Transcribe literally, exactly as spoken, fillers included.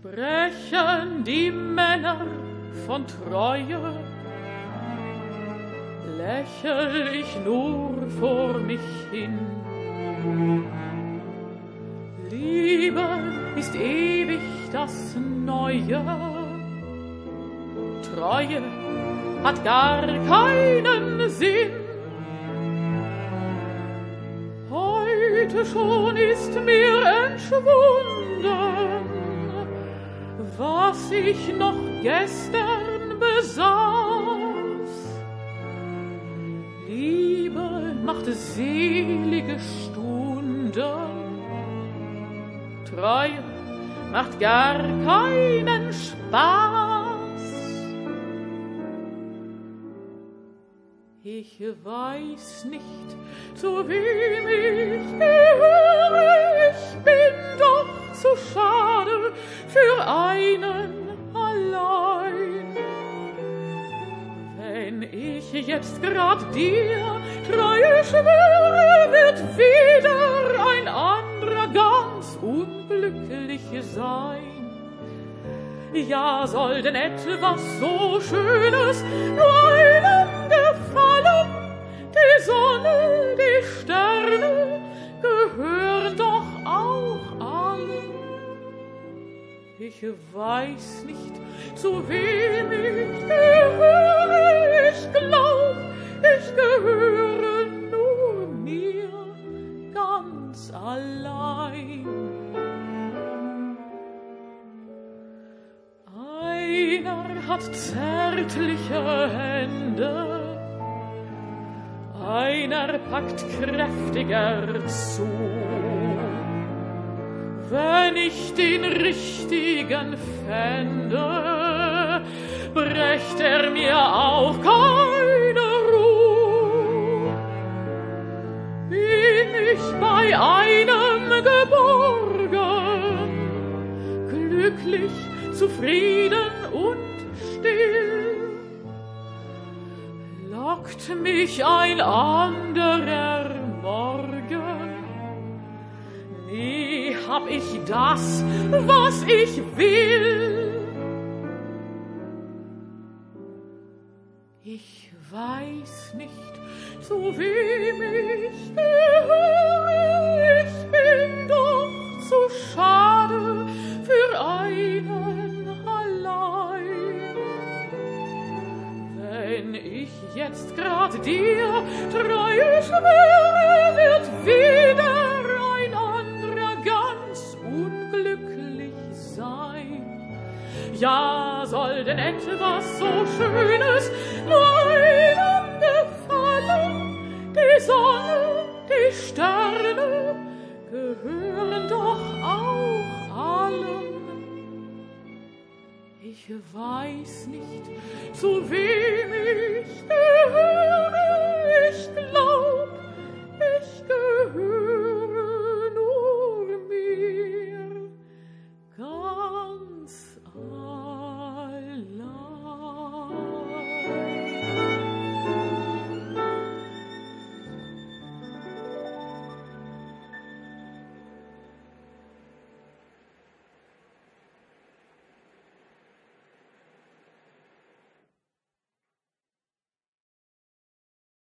Sprechen die Männer von Treue, lächel ich nur vor mich hin. Liebe ist ewig das Neue, Treue hat gar keinen Sinn. Heute schon ist mir entschwunden, was ich noch gestern besaß. Liebe macht selige Stunden, Treue macht gar keinen Spaß. Ich weiß nicht, zu wem ich gehöre, ich bin doch zu schade für einen allein. Wenn ich jetzt grad dir Treue schwöre, wird wieder ein anderer ganz unglücklich sein. Ja, soll denn etwas so Schönes nur einem gefallen? Die Sonne, die Sterne gehören doch auch allen. Ich weiß nicht, zu wem ich gehöre. Ich glaub, ich gehöre nur mir ganz allein. Einer hat zärtliche Hände, einer packt kräftiger zu. Wenn ich den richtigen fände, brächt er mir auch keine Ruhe. Bin ich bei einem geborgen, glücklich, zufrieden und still, lockt mich ein anderer Morgen, nie hab ich das, was ich will. Ich weiß nicht, zu wem ich gehöre, ich bin doch zu schade für einen allein. Wenn ich jetzt grad dir Treue schwöre, wird wieder ein anderer ganz unglücklich sein. Ja, soll denn etwas so Schönes nur einem gefallen? Die Sonne, die Sterne gehören doch auch allen. Ich weiß nicht, zu wem ich gehöre.